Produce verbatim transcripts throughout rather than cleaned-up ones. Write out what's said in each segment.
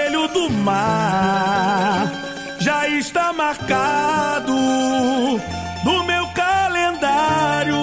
espelho do mar já está marcado no meu calendário.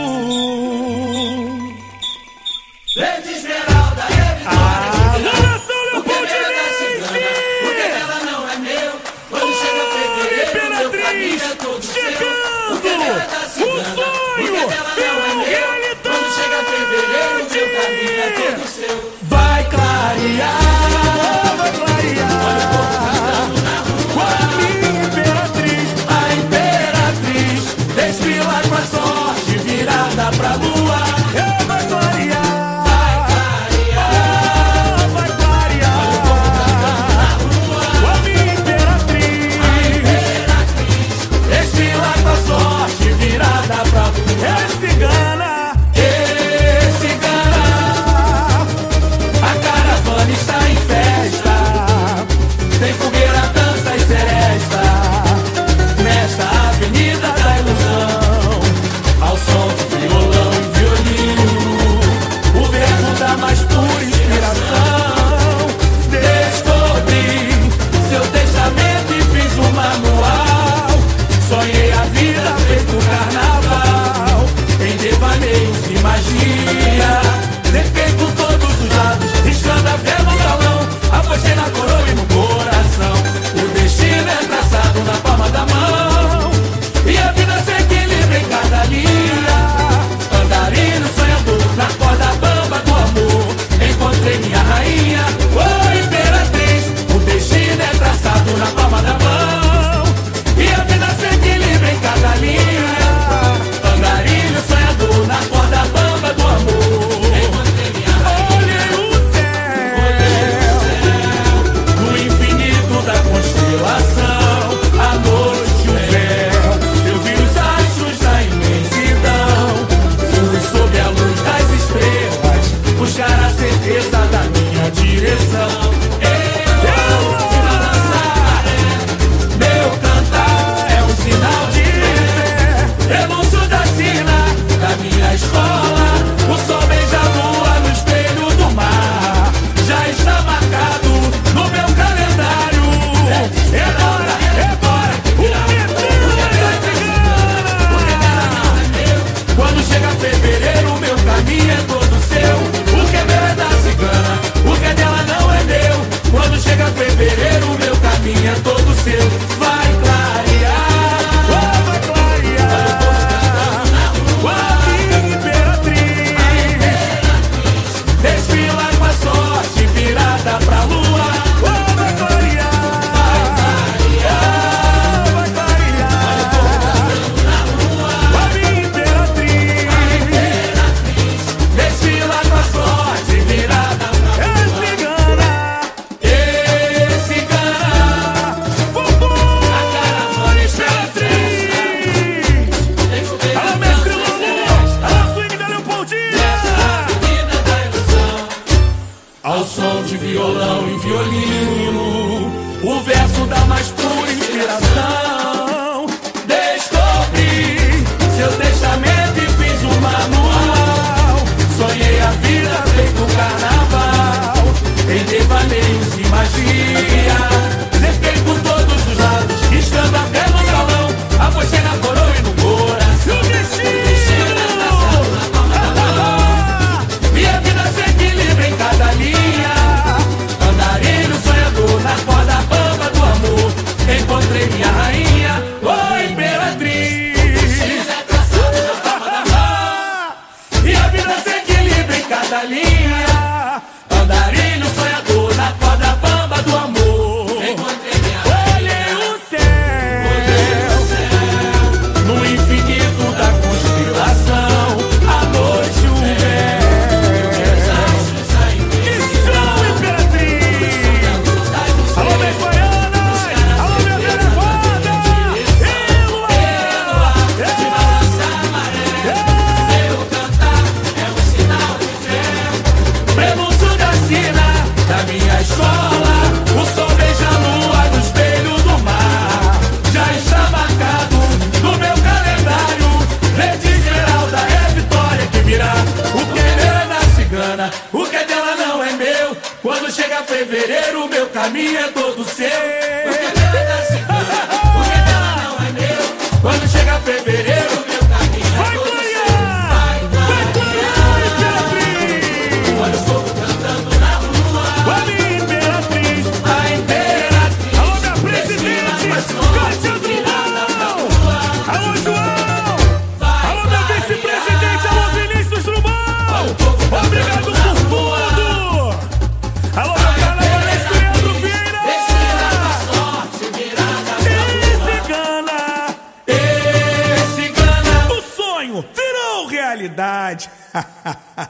Verde Esmeralda, é Ah, vitória. coração Porque Leopoldo ela é da cigana, porque ela não é meu. Quando chega fevereiro, meu caminho é todo seu. Porque ela é da cigana, porque ela não é meu. Quando chega fevereiro, meu caminho é todo seu. Vai clarear, vai clarear. Olha o povo cantando na Com rua. a minha imperatriz, A imperatriz desfila com a sorte virada pra lua. é, vai clarear, Vai clarear. ah, vai clarear. Com a minha imperatriz, Desfila com a sorte virada pra lua. é cigana, Esse cara, a caravana está em festa. Tem fogueira, dança e seresta. Nesta avenida da ilusão, ao som de violão e violino, o verbo da mais pura inspiração. Descobri seu testamento e fiz um manual. Sonhei a vida feito carnaval, em devaneios e magia. Cerquei por todos os lados, riscando a fé no galão. Apostei na coroa e no coração. O destino é traçado na palma da mão, e a vida se equilibra em cada linha. Andarilho sonhador na corda bamba do amor. Encontrei minha rainha, oh imperatriz. O destino é traçado na palma da mão, e a vida se equilibra em cada linha. Andarilho sonhador na corda bamba do amor. Encontrei minha rainha, olhei o céu, no infinito da constelação. A noite, o véu, eu vi os astros da imensidão. Fui sob a luz das estrelas, buscar a certeza da minha direção. Eu vou na Nazaré, meu cantar é um sinal de fé. Prenúncio da sina da minha escola, o sol beija a lua no espelho do mar. Já está marcado no meu calendário. É agora, é agora, o metrô da cigana. quando chega fevereiro, meu caminho é todo seu. O que é meu é da cigana, o que é dela não é meu. Quando chega fevereiro, meu caminho é todo seu. Vai clarear, Oh, vai clarear, com a minha imperatriz, desfila com a sorte virada pra lua. oh, vai clarear, oh, vai clarear, com a minha imperatriz, Desfila com a sorte virada pra é cigana, esse cara. Fufu, A caravana imperatriz. alô mestre Lulu, alô swing da Leopoldina, Avenida da ilusão, ao som de violão e violino, o verso da mais pura inspiração. Descobri seu testamento e fiz um manual. Sonhei a vida feito carnaval, em devaneios e magia. Cerquei por todos os lados, riscando a fé no galão. Apostei na coroa e no coração. o destino, E a vida se equilibra em cada linha. Andarilho sonhador na corda bamba do amor. Encontrei minha rainha, oh imperatriz. E a vida se equilibra em cada linha. Andarilho sonhador na corda bamba do amor. chega fevereiro, meu caminho é todo seu. Porque meu é da cigana, porque dela não é meu. Quando chega fevereiro, meu caminho é vai todo clarear! seu. Vai Vai clarear, Imperatriz! Olha o fogo cantando na rua. Olha a Imperatriz! A Imperatriz. Alô, minha presidente! Cátia Drummond! Alô, João! Alô, meu vice-presidente! Alô, Vinícius Drummond! Obrigado por tudo! Alô, meu carnavalesco Leandro Vieira! E Cigana! Cigana. O sonho virou realidade!